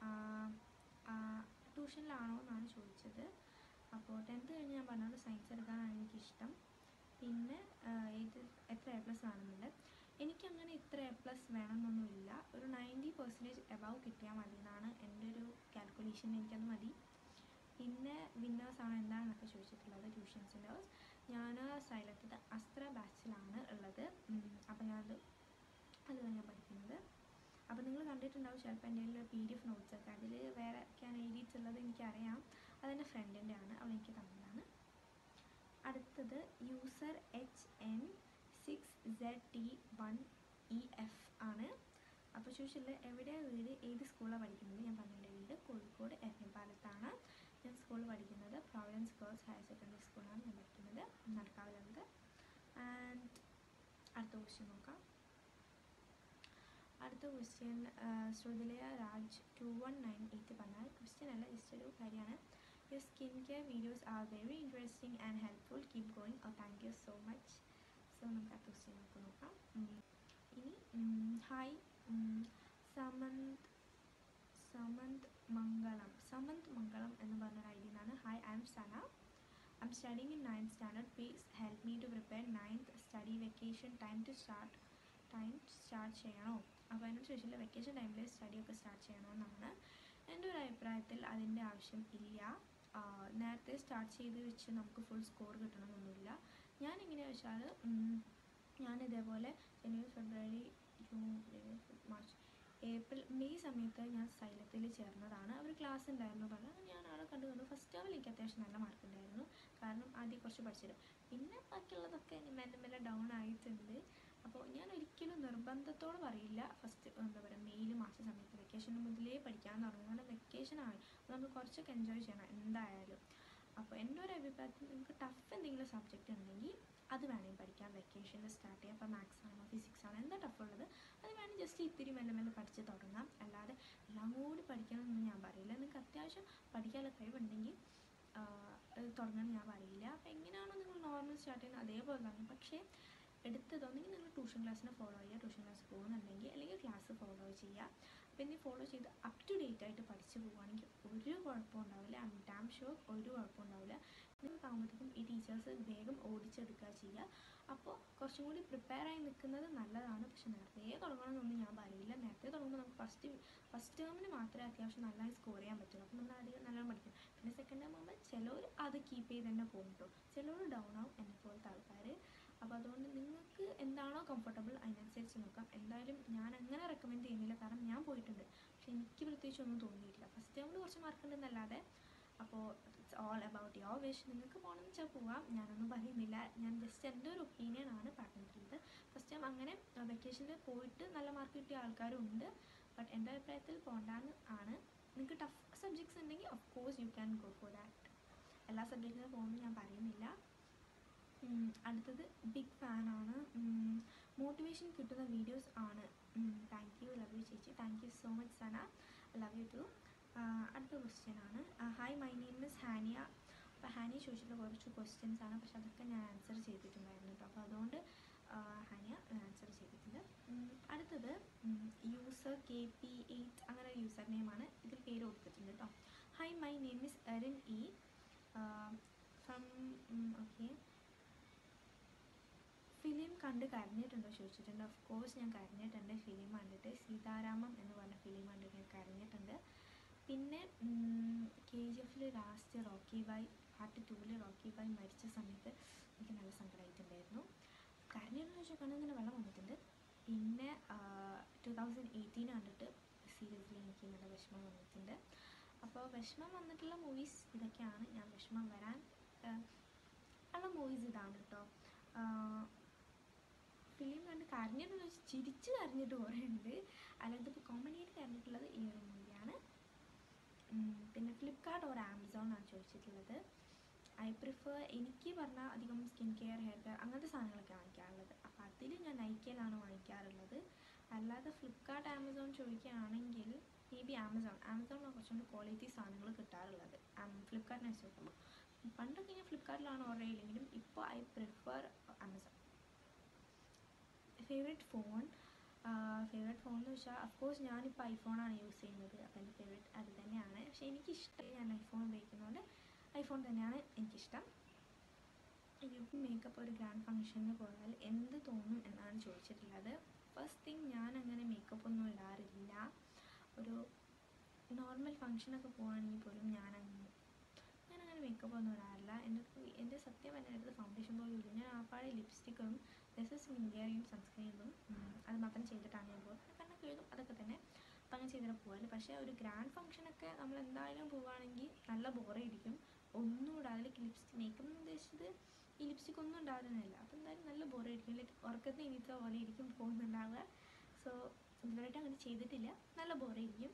Speaker 1: ട്യൂഷനിലാണോ എന്നാണ് ചോദിച്ചത്. അപ്പോൾ 10th കഴിഞ്ഞ് ഞാൻ പറഞ്ഞത് സയൻസ് എടുക്കാനാണ് എനിക്കിഷ്ടം. പിന്നെ എത്ര A+ വേണമെന്നുണ്ട്? എനിക്കങ്ങനെ ഇത്ര A+ വേണമെന്നൊന്നുമില്ല, ഒരു 90% എബവ് കിട്ടിയാൽ മതി എന്നാണ് എൻ്റെ ഒരു കാൽക്കുലേഷൻ. എനിക്കത് മതി. പിന്നെ വിന്നേഴ്സാണ് എന്താണെന്നൊക്കെ ചോദിച്ചിട്ടുള്ളത്. ട്യൂഷൻ സെൻറ്റേഴ്സ് ഞാൻ സൈലത്തിൻ്റെ അസ്ത്ര ബാച്ചിലാണ് ഉള്ളത്. അപ്പോൾ അതിലാണ് ഞാൻ പഠിക്കുന്നത്. അപ്പോൾ നിങ്ങൾ കണ്ടിട്ടുണ്ടാവും ചിലപ്പോൾ എൻ്റെ കയ്യിൽ PDF നോട്ട്സൊക്കെ, അതിൽ വേറെ ഒക്കെയാണ് എഴുതിയിട്ടുള്ളത് എനിക്കറിയാം. അതെൻ്റെ ഫ്രണ്ടിൻ്റെ ആണ്, അവൾ എനിക്ക് തന്നതാണ്. അടുത്തത് യൂസർ HN6ZT1EF ആണ്. അപ്പോൾ ചോദിച്ചിട്ടുള്ളത് എവിടെയാണ് വീട്, ഏത് സ്കൂളാണ് പഠിക്കുന്നത്? ഞാൻ പറഞ്ഞ വീട് കോഴിക്കോട് എരഞ്ഞിപ്പാലത്താണ്. ഞാൻ സ്കൂളിൽ പഠിക്കുന്നത് പ്രോവിഡൻസ് ഗേൾസ് ഹയർ സെക്കൻഡറി സ്കൂളാണ് ഞാൻ പഠിക്കുന്നത്, നടക്കാവിലുണ്ട്. ആൻഡ് അടുത്ത ക്വസ്റ്റ്യൻ നോക്കാം. അടുത്ത ക്വസ്റ്റ്യൻ ശ്രുതിലയ രാജ് 2198 പറഞ്ഞാൽ ക്വസ്റ്റ്യൻ അല്ല, ജസ്റ്റ് ഒരു കാര്യമാണ്. Your skincare videos are very interesting and helpful. Keep going. Oh, thank you so much. So നമുക്ക് അടുത്ത ക്വസ്റ്റ്യൻ നോക്കാം. ഇനി ഹായ് സമന്ത് മംഗളം എന്ന് പറഞ്ഞൊരു ID എന്നാണ്. Hi, I am Sana. I'm studying in 9th standard. Please help me to prepare 9th study vacation time to start ചെയ്യണോ. അപ്പോൾ എന്നോട് ചോദിച്ചില്ല വെക്കേഷൻ ടൈമിൽ സ്റ്റഡിയൊക്കെ സ്റ്റാർട്ട് ചെയ്യണമെന്നാണ്. എൻ്റെ ഒരു അഭിപ്രായത്തിൽ അതിൻ്റെ ആവശ്യം ഇല്ല. നേരത്തെ സ്റ്റാർട്ട് ചെയ്ത് വെച്ച് നമുക്ക് ഫുൾ സ്കോർ കിട്ടണമെന്നൊന്നുമില്ല. ഞാൻ എങ്ങനെയാണെന്ന് വെച്ചാൽ ഞാനിതേപോലെ ജനുവരി ഫെബ്രുവരി ജൂൺ മാർച്ച് ഏപ്രിൽ മെയ് സമയത്ത് ഞാൻ സൈലത്തിൽ ചേർന്നതാണ്. അവർ ക്ലാസ് ഉണ്ടായിരുന്നു പറഞ്ഞാൽ ഞാൻ അവിടെ കണ്ടു. ഫസ്റ്റ് ടേമിൽ എനിക്ക് അത്യാവശ്യം നല്ല മാർക്ക് ഉണ്ടായിരുന്നു, കാരണം ആദ്യം കുറച്ച് പഠിച്ചിട്ട്. പിന്നെ ബാക്കിയുള്ളതൊക്കെ മെല്ലെ മെല്ലെ ഡൗൺ ആയിട്ടുണ്ട്. അപ്പോൾ ഞാൻ ഒരിക്കലും നിർബന്ധത്തോട് പറയില്ല ഫസ്റ്റ് എന്താ പറയുക മെയിൽ മാസ സമയത്ത് വെക്കേഷൻ മുതലേ പഠിക്കാമെന്ന് പറഞ്ഞു. കാരണം വെക്കേഷനാണ്, അപ്പോൾ നമുക്ക് കുറച്ചൊക്കെ എൻജോയ് ചെയ്യണം എന്തായാലും. അപ്പോൾ എൻ്റെ ഒരു അഭിപ്രായത്തിൽ നിങ്ങൾക്ക് ടഫ് എന്തെങ്കിലും സബ്ജക്റ്റ് ഉണ്ടെങ്കിൽ അത് വേണമെങ്കിൽ പഠിക്കാം, വെക്കേഷനിൽ സ്റ്റാർട്ട് ചെയ്യാം. അപ്പോൾ മാത്സ് ആണോ ഫിസിക്സ് ആണോ എന്താ ടഫ് ഉള്ളത് അത് വേണമെങ്കിൽ ജസ്റ്റ് ഇത്തിരി മെല്ലെ മെല്ലെ പഠിച്ച് തുടങ്ങാം. അല്ലാതെ എല്ലാം കൂടി പഠിക്കണമെന്നൊന്നും ഞാൻ പറയില്ല. നിങ്ങൾക്ക് അത്യാവശ്യം പഠിക്കാനുള്ള കഴിവുണ്ടെങ്കിൽ തുടങ്ങണമെന്ന് ഞാൻ പറയില്ല. അപ്പോൾ എങ്ങനെയാണോ നിങ്ങൾ നോർമൽ സ്റ്റാർട്ട് ചെയ്യുന്നത് അതേപോലെ തന്നെ. പക്ഷേ എടുത്തതൊന്നെങ്കിൽ നിങ്ങൾ ട്യൂഷൻ ക്ലാസ്സിനെ ഫോളോ ചെയ്യുക, ട്യൂഷൻ ക്ലാസ് പോകുന്നുണ്ടെങ്കിൽ അല്ലെങ്കിൽ ക്ലാസ് ഫോളോ ചെയ്യുക. പിന്നെ ഫോളോ ചെയ്ത് അപ് ടു ഡേറ്റ് ആയിട്ട് പഠിച്ച് പോവുകയാണെങ്കിൽ ഒരു കുഴപ്പവും ഉണ്ടാവില്ല. ഐ എം ഡാം ഷുവർ ഒരു കുഴപ്പവും ഉണ്ടാവില്ല. നിങ്ങൾക്കാകുമ്പോഴത്തേക്കും ഈ ടീച്ചേഴ്സ് വേഗം ഓടിച്ചെടുക്കുക ചെയ്യുക. അപ്പോൾ കുറച്ചും കൂടി പ്രിപ്പയർ ആയി നിൽക്കുന്നത് നല്ലതാണ്. പക്ഷെ നേരത്തെ തുടങ്ങണമെന്നൊന്നും ഞാൻ പറയില്ല. നേരത്തെ തുടങ്ങുമ്പോൾ നമുക്ക് ഫസ്റ്റ് ടേമിന് മാത്രമേ അത്യാവശ്യം നന്നായി സ്കോർ ചെയ്യാൻ പറ്റുള്ളൂ. അപ്പോൾ നമ്മൾ അധികം നല്ലോണം പഠിക്കും. പിന്നെ സെക്കൻഡ് ടേം ആകുമ്പോൾ ചിലർ അത് കീപ്പ് ചെയ്ത് തന്നെ പോകും കേട്ടോ, ചിലർ ഡൗൺ ആവും എന്നെ പോലത്തെ ആൾക്കാർ. അപ്പോൾ അതുകൊണ്ട് നിങ്ങൾക്ക് എന്താണോ കംഫർട്ടബിൾ അതിനനുസരിച്ച് നോക്കാം. എന്തായാലും ഞാൻ അങ്ങനെ റെക്കമെൻഡ് ചെയ്യുന്നില്ല, കാരണം ഞാൻ പോയിട്ടുണ്ട് പക്ഷെ എനിക്ക് പ്രത്യേകിച്ചൊന്നും തോന്നിയിട്ടില്ല. ഫസ്റ്റ് ടൈമിൽ കുറച്ച് മാർക്ക് ഉണ്ടെന്നല്ലാതെ. അപ്പോൾ it's all about your wish. നിങ്ങൾക്ക് പോകണമെന്ന് വെച്ചാൽ പോവാം, ഞാനൊന്നും പറയുന്നില്ല. ഞാൻ ജസ്റ്റ് എൻ്റെ ഒരു ഒപ്പീനിയൻ ആണ് പറഞ്ഞിട്ടുള്ളത്. ഫസ്റ്റ് ടൈം അങ്ങനെ വെക്കേഷനിൽ പോയിട്ട് നല്ല മാർക്ക് കിട്ടിയ ആൾക്കാരും ഉണ്ട്. ബട്ട് എൻ്റെ അഭിപ്രായത്തിൽ പോകണ്ടാന്ന് ആണ്. നിങ്ങൾക്ക് ടഫ് സബ്ജക്ട്സ് ഉണ്ടെങ്കിൽ of course you can go for that. എല്ലാ സബ്ജക്റ്റിനും പോകുമെന്ന് ഞാൻ പറയുന്നില്ല. അടുത്തത് ബിഗ് ഫാനാണ്, മോട്ടിവേഷൻ കിട്ടുന്ന വീഡിയോസ് ആണ്. താങ്ക് യു, ലവ് യു ചേച്ചി. Thank you so much Sana, love you too. അടുത്ത ക്വസ്റ്റ്യൻ ആണ്. Hi my name is Haniya. അപ്പോൾ ഹാനിയ ചോദിച്ചിട്ടുള്ള കുറച്ച് ക്വസ്റ്റ്യൻസ് ആണ്, പക്ഷെ അതൊക്കെ ഞാൻ ആൻസർ ചെയ്തിട്ടുണ്ടായിരുന്നു കേട്ടോ. അപ്പോൾ അതുകൊണ്ട് ഹാനിയ ആൻസർ ചെയ്തിട്ടുണ്ട്. അടുത്തത് യൂസർ KP8 അങ്ങനെ ഒരു യൂസർ നെയിമാണ്, ഇതിൽ പേര് കൊടുത്തിട്ടുണ്ട് കേട്ടോ. Hi my name is Erin ഇ ഫ്രം ഓക്കെ. ഫിലിം കണ്ട് കരഞ്ഞിട്ടുണ്ടോ ചോദിച്ചിട്ടുണ്ട്. ഓഫ് കോഴ്സ് ഞാൻ കരഞ്ഞിട്ടുണ്ട് ഫിലിം കണ്ടിട്ട്. സീതാരാമം എന്ന് പറഞ്ഞ ഫിലിം കണ്ടിട്ട് ഞാൻ കരഞ്ഞിട്ടുണ്ട്. പിന്നെ KGF last Rocky Bhai part 2 Rocky Bhai മരിച്ച സമയത്ത് എനിക്ക് നല്ല സങ്കടമായിട്ടുണ്ടായിരുന്നു. കരഞ്ഞിട്ടെന്ന് വെച്ചാൽ കണ്ണിങ്ങനെ വെള്ളം വന്നിട്ടുണ്ട്. പിന്നെ 2018 കണ്ടിട്ട് സീരിയസ്ലി എനിക്ക് നല്ല വിഷമം വന്നിട്ടുണ്ട്. അപ്പോൾ വിഷമം വന്നിട്ടുള്ള മൂവീസ് ഇതൊക്കെയാണ്. ഞാൻ വിഷമം വരാൻ ഉള്ള മൂവീസ് ഇതാണ് കേട്ടോ. ഫിലിം കണ്ട് കരഞ്ഞിട്ടെന്ന് വെച്ചാൽ ചിരിച്ച് കരഞ്ഞിട്ട് കുറേ ഉണ്ട്. അല്ലാതെ ഇപ്പോൾ കോമഡിയായിട്ട് കരഞ്ഞിട്ടുള്ളത് ഈ ഒരു മൂവിയാണ്. പിന്നെ ഫ്ലിപ്കാർട്ട് ഓർ ആമസോൺ ആണ് ചോദിച്ചിട്ടുള്ളത്. ഐ പ്രിഫർ, എനിക്ക് പറഞ്ഞാൽ അധികം സ്കിൻ കെയർ, ഹെയർ കെയർ അങ്ങനത്തെ സാധനങ്ങളൊക്കെ വാങ്ങിക്കാറുള്ളത്. അപ്പോൾ അതിൽ ഞാൻ നൈക്കയിലാണ് വാങ്ങിക്കാറുള്ളത്. അല്ലാതെ ഫ്ലിപ്കാർട്ട് ആമസോൺ ചോദിക്കുകയാണെങ്കിൽ മേ ബി ആമസോണിലാണ് കുറച്ചുകൂടി ക്വാളിറ്റി സാധനങ്ങൾ കിട്ടാറുള്ളത് ഫ്ലിപ്കാർട്ടിനെ വെച്ച് നോക്കുമ്പോൾ. പണ്ടൊക്കെ ഞാൻ ഫ്ലിപ്കാർട്ടിലാണ് ഓർഡർ ചെയ്യില്ലെങ്കിലും ഇപ്പോൾ I prefer Amazon. Favourite phone എന്ന് വെച്ചാൽ അഫ്കോഴ്സ് ഞാനിപ്പോൾ ഐഫോണാണ് യൂസ് ചെയ്യുന്നത്. അപ്പോൾ എൻ്റെ ഫേവറേറ്റ് അത് തന്നെയാണ്. പക്ഷേ എനിക്കിഷ്ടം, ഞാൻ ഐഫോൺ ഉപയോഗിക്കുന്നതുകൊണ്ട് ഐഫോൺ തന്നെയാണ് എനിക്കിഷ്ടം. മേക്കപ്പ് ഒരു ഗ്രാൻഡ് ഫംഗ്ഷന് പോയാൽ എന്ത് തോന്നും എന്നാണ് ചോദിച്ചിട്ടുള്ളത്. ഫസ്റ്റ് തിങ്, ഞാൻ അങ്ങനെ മേക്കപ്പ് ഒന്നും ഇടാറില്ല. ഒരു നോർമൽ ഫംഗ്ഷനൊക്കെ പോകുകയാണെങ്കിൽ പോലും ഞാനങ്ങനെ മേക്കപ്പ് ഒന്നും ഇടാറില്ല. എൻ്റെ സത്യം എൻ്റെ അടുത്ത് ഫൗണ്ടേഷൻ പോലും ഇല്ല. ഞാൻ ആപ്പാടെ ലിപ്സ്റ്റിക്കും സ്കിൻ കെയറിയും സൺസ്ക്രീനും അത് മാത്രം ചെയ്തിട്ടാണ് ഞാൻ പോകുന്നത്. കണ്ണൊക്കെ എഴുതും അതൊക്കെ തന്നെ. അപ്പം അങ്ങനെ ചെയ്തിട്ട് പോകാറ്. പക്ഷേ ഒരു ഗ്രാൻഡ് ഫംഗ്ഷനൊക്കെ നമ്മൾ എന്തായാലും പോവുകയാണെങ്കിൽ നല്ല ബോറായിരിക്കും. ഒന്നും ഇടാതെ ലിപ്സ്റ്റിക് മേക്കപ്പ് എന്ന് ഉദ്ദേശിച്ചത് ഈ ലിപ്സ്റ്റിക് ഒന്നും ഉണ്ടാകുന്നില്ല. അപ്പോൾ എന്തായാലും നല്ല ബോറായിരിക്കും. ലൈക്ക് ഉറക്കത്തിന് ഇനിത്തെ പോലെ ഇരിക്കും പോകുന്നുണ്ടാവുക. സോ ഇതുവരെയായിട്ട് അങ്ങനെ ചെയ്തിട്ടില്ല. നല്ല ബോറായിരിക്കും.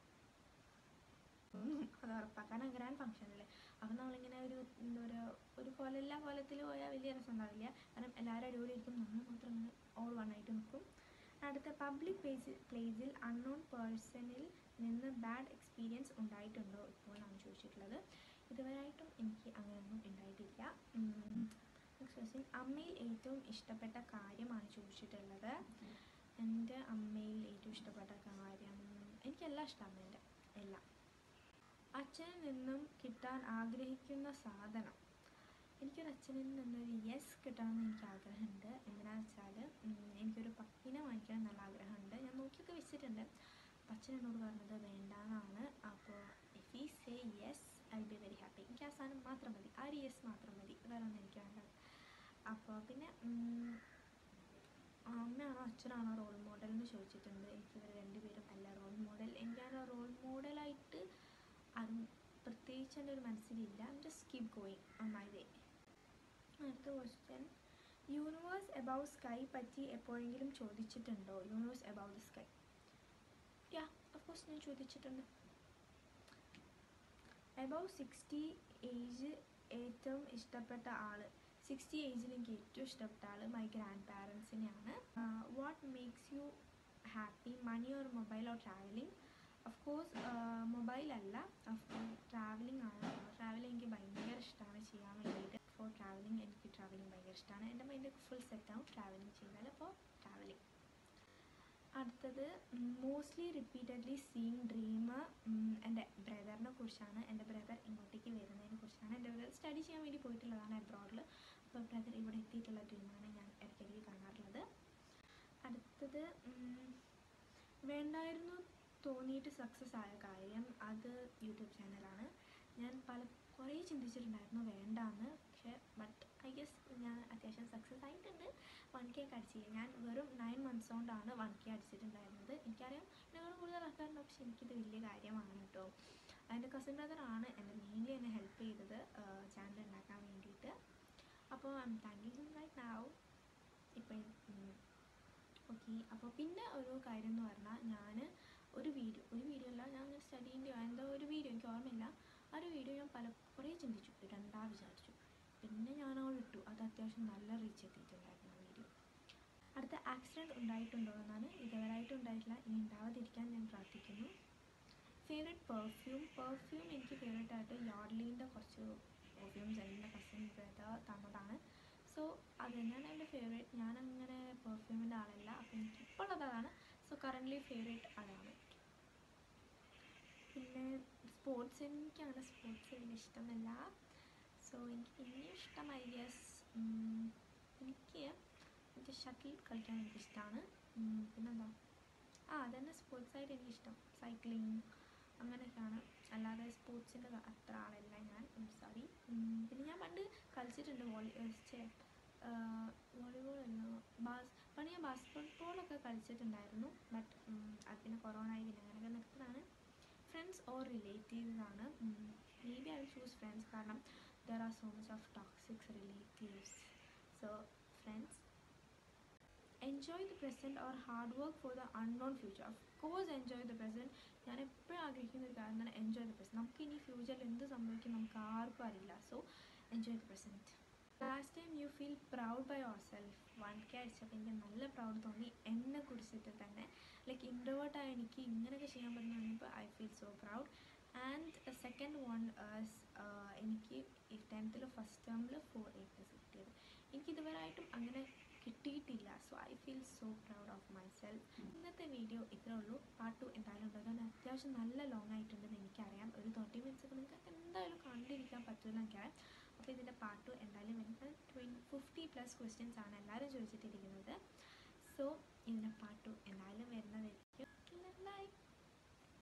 Speaker 1: അത് ഉറപ്പാക്കാൻ ഗ്രാൻഡ് ഫംഗ്ഷൻ അല്ലേ. അപ്പം നമ്മളിങ്ങനെ എന്താ പറയുക, ഒരു എല്ലാ കോലത്തിൽ പോയാൽ വലിയ രസം ഉണ്ടാവില്ല. കാരണം എല്ലാവരും അടിപൊളിയായിരിക്കും, നമ്മൾ മാത്രം ഇങ്ങനെ ഓൾ വൺ ആയിട്ട് നിൽക്കും. അടുത്ത പബ്ലിക് പ്ലേസിൽ അൺനോൺ പേഴ്സണിൽ നിന്ന് ബാഡ് എക്സ്പീരിയൻസ് ഉണ്ടായിട്ടുണ്ടോ ഇപ്പോൾ എന്നാണ് ചോദിച്ചിട്ടുള്ളത്. ഇതുവരെയായിട്ടും എനിക്ക് അങ്ങനെയൊന്നും ഉണ്ടായിട്ടില്ല. നെക്സ്റ്റ് ക്വസ്റ്റ്യൻ, അമ്മയിൽ ഏറ്റവും ഇഷ്ടപ്പെട്ട കാര്യമാണ് ചോദിച്ചിട്ടുള്ളത്. എൻ്റെ അമ്മയിൽ ഏറ്റവും ഇഷ്ടപ്പെട്ട കാര്യം, എനിക്കെല്ലാം ഇഷ്ടമാണ്. അമ്മേൻ്റെ എല്ലാം. അച്ഛനിൽ നിന്നും കിട്ടാൻ ആഗ്രഹിക്കുന്ന സാധനം, അച്ഛനിൽ നിന്നൊരു യെസ് കിട്ടണമെന്ന് എനിക്ക് ആഗ്രഹമുണ്ട്. എന്തിനാണെന്ന് വെച്ചാൽ എനിക്കൊരു പപ്പീനെ വാങ്ങിക്കണം എന്നുള്ള ആഗ്രഹമുണ്ട്. ഞാൻ നോക്കിയൊക്കെ വെച്ചിട്ടുണ്ട്. അപ്പം അച്ഛൻ എന്നോട് പറഞ്ഞത് വേണ്ടാന്നാണ്. അപ്പോൾ ഇഫ് ഈ say yes I be very happy. എനിക്ക് ആ സാധനം മാത്രം മതി, ആ ഒരു യെസ് മാത്രം മതി, വേറെ ഒന്നും എനിക്ക് വേണ്ടത്. അപ്പോൾ പിന്നെ അമ്മയാണോ അച്ഛനാണോ റോൾ മോഡൽ എന്ന് ചോദിച്ചിട്ടുണ്ട്. എനിക്ക് ഇവർ രണ്ടുപേരും അല്ല റോൾ മോഡൽ. എനിക്കങ്ങനെ റോൾ മോഡലായിട്ട് അതും പ്രത്യേകിച്ച് എൻ്റെ ഒരു മനസ്സിലില്ല. Just keep going on my way. അടുത്ത ക്വസ്റ്റ്യൻ, യൂണിവേഴ്സ് എബവ് സ്കൈ പറ്റി എപ്പോഴെങ്കിലും ചോദിച്ചിട്ടുണ്ടോ? Universe above the sky, yeah of course ഞാൻ ചോദിച്ചിട്ടുണ്ട്. എബവ് 60 ഏജ് ഏറ്റവും ഇഷ്ടപ്പെട്ട ആൾ, 60 ഏജിൽ എനിക്ക് ഏറ്റവും ഇഷ്ടപ്പെട്ട ആൾ മൈ ഗ്രാൻഡ് പാരൻസിനെയാണ്. What makes you happy, money or mobile or travelling? Of course mobile അല്ല, ട്രാവലിംഗ് ആണ്. ട്രാവലിംഗ് എനിക്ക് ഭയങ്കര ഇഷ്ടമാണ് ചെയ്യാൻ വേണ്ടിയിട്ട്. ഫോർ ട്രാവലിംഗ് എനിക്ക് ട്രാവലിംഗ് ഭയങ്കര ഇഷ്ടമാണ്. എൻ്റെ മൈൻഡൊക്കെ ഫുൾ സെറ്റാവും ട്രാവലിംഗ് ചെയ്താൽ. അപ്പോൾ ട്രാവലിംഗ്. അടുത്തത്, മോസ്റ്റ്ലി റിപ്പീറ്റഡ്ലി സീയിങ് ഡ്രീം. എൻ്റെ ബ്രദറിനെ കുറിച്ചാണ്. എൻ്റെ ബ്രദർ ഇങ്ങോട്ടേക്ക് വരുന്നതിനെ കുറിച്ചാണ്. എൻ്റെ ബ്രദർ സ്റ്റഡി ചെയ്യാൻ വേണ്ടി പോയിട്ടുള്ളതാണ് അബ്രോഡിൽ. അപ്പോൾ ബ്രദർ ഇവിടെ എത്തിയിട്ടുള്ള ഡ്രീമാണ് ഞാൻ ഇടയ്ക്കിടയ്ക്ക് കാണാറുള്ളത്. അടുത്തത്, വേണ്ടായിരുന്നു തോന്നിയിട്ട് സക്സസ് ആയ കാര്യം, അത് യൂട്യൂബ് ചാനലാണ്. ഞാൻ കുറേ ചിന്തിച്ചിട്ടുണ്ടായിരുന്നു വേണ്ടാന്ന്. പക്ഷേ ഐ ഗസ് ഞാൻ അത്യാവശ്യം സക്സസ് ആയിട്ടുണ്ട്. 1K ഒക്കെ അടിച്ചില്ല. ഞാൻ വെറും 9 months കൊണ്ടാണ് 1K അടിച്ചിട്ടുണ്ടായിരുന്നത്. എനിക്കറിയാം ഇതിനോട് കൂടുതൽ ആൾക്കാരുണ്ട്, പക്ഷെ എനിക്കിത് വലിയ കാര്യമാണ് കേട്ടോ. എൻ്റെ കസിൻ ബ്രദറാണ് മെയിൻലി എന്നെ ഹെൽപ്പ് ചെയ്തത് ചാനൽ ഉണ്ടാക്കാൻ വേണ്ടിയിട്ട്. അപ്പോൾ I am thanking him right now. ഇപ്പം ഓക്കെ. അപ്പോൾ പിന്നെ ഒരു കാര്യം എന്ന് പറഞ്ഞാൽ, ഞാൻ ഒരു വീഡിയോ അല്ല, ഞാൻ സ്റ്റഡീൻ്റെ എന്തോ ഒരു വീഡിയോ, എനിക്ക് ഓർമ്മയില്ല, ആ ഒരു വീഡിയോ ഞാൻ കുറേ ചിന്തിച്ചു, ഇടണ്ടാ വിചാരിച്ചു. പിന്നെ ഞാനവിടെ ഇട്ടു. അത് അത്യാവശ്യം നല്ല റീച്ച് എത്തിയിട്ടുണ്ടായിരുന്നു ആ വീഡിയോ. അടുത്ത, ആക്സിഡൻറ്റ് ഉണ്ടായിട്ടുണ്ടോ എന്നാണ്. ഇതുവരെയായിട്ടും ഉണ്ടായിട്ടില്ല, ഇനി ഉണ്ടാവാതിരിക്കാൻ ഞാൻ പ്രാർത്ഥിക്കുന്നു. ഫേവറേറ്റ് പെർഫ്യൂം എനിക്ക് ഫേവറേറ്റ് ആയിട്ട് യാർഡ്ലിൻ്റെ കുറച്ച് പെർഫ്യൂംസ് എൻ്റെ കസിൻ ബ്രദർ തന്നതാണ്. സോ അത് തന്നെയാണ് എൻ്റെ ഫേവറേറ്റ്. ഞാനങ്ങനെ പെർഫ്യൂമിൻ്റെ ആളല്ല, അപ്പോൾ എനിക്കിപ്പോൾ അതാണ്. സോ കറൻ്റ്ലി ഫേവറേറ്റ് അതാണ്. പിന്നെ സ്പോർട്സ്, എനിക്കങ്ങനെ സ്പോർട്സ് വലിയ ഇഷ്ടമല്ല. സോ എനിക്ക് ഇനിയും ഇഷ്ടം ഐ ഗസ് എനിക്ക് ഷട്ടിൽ കളിക്കാൻ എനിക്കിഷ്ടമാണ്. പിന്നെന്താ, അതന്നെ സ്പോർട്സായിട്ട് എനിക്കിഷ്ടം. സൈക്ലിങ് അങ്ങനെയൊക്കെയാണ്. അല്ലാതെ സ്പോർട്സിൻ്റെ അത്ര ആളല്ല ഞാൻ, സോറി. പിന്നെ ഞാൻ പണ്ട് കളിച്ചിട്ടുണ്ട് വോളിബോൾ അല്ല, പണ്ട് ഞാൻ ബാസ്കറ്റ്ബോളൊക്കെ കളിച്ചിട്ടുണ്ടായിരുന്നു. ബട്ട് അത് പിന്നെ കൊറോണ ആയി, പിന്നെ അങ്ങനെയൊക്കെ നിർത്തതാണ്. ഫ്രണ്ട്സ് ഓർ റിലേറ്റീവ്സ് ആണ്. May be I will choose friends, കാരണം there are so much of toxic relatives. So friends, enjoy the present or hard work for the unknown future. Of course enjoy the present. ഞാൻ എപ്പോഴും ആഗ്രഹിക്കുന്ന ഒരു കാര്യമാണ് enjoy the present. നമുക്ക് ഇനി ഫ്യൂച്ചറിൽ എന്ത് സംഭവിക്കും നമുക്ക് ആർക്കും അറിയില്ല. So enjoy the present. Last time you feel proud by yourself. 1K അടിച്ചപ്പോൾ എനിക്ക് നല്ല പ്രൗഡ് തോന്നി എന്നെ കുറിച്ചിട്ട് തന്നെ. ലൈക്ക് ഇൻട്രോവേർട്ടായ എനിക്ക് ഇങ്ങനെയൊക്കെ ചെയ്യാൻ പറ്റുന്ന പറഞ്ഞപ്പോൾ I feel so proud. And second one എനിക്ക് ഈ 10th ഫസ്റ്റ് ടേമിൽ 4A+ കിട്ടിയത്. എനിക്കിതുവരെയായിട്ടും അങ്ങനെ കിട്ടിയിട്ടില്ല. So I feel so proud of myself. ഇന്നത്തെ വീഡിയോ ഇത്രേ ഉള്ളൂ. പാർട്ട് 2 എന്തായാലും ഉണ്ടാകും. അത്യാവശ്യം നല്ല ലോങ് ആയിട്ടുണ്ടെന്ന് എനിക്കറിയാം. ഒരു 30 minutes ഒക്കെ നിങ്ങൾക്ക് എന്തായാലും കണ്ടിരിക്കാൻ പറ്റുമെന്ന് എനിക്കറിയാം. അപ്പോൾ ഇതിൻ്റെ പാർട്ട് 2 എന്തായാലും വരുന്നത് 50+ questions ആണ് എല്ലാവരും ചോദിച്ചിട്ടിരിക്കുന്നത്. സോ ഇതിൻ്റെ പാർട്ട് 2 എന്തായാലും വരുന്നതായിരിക്കും.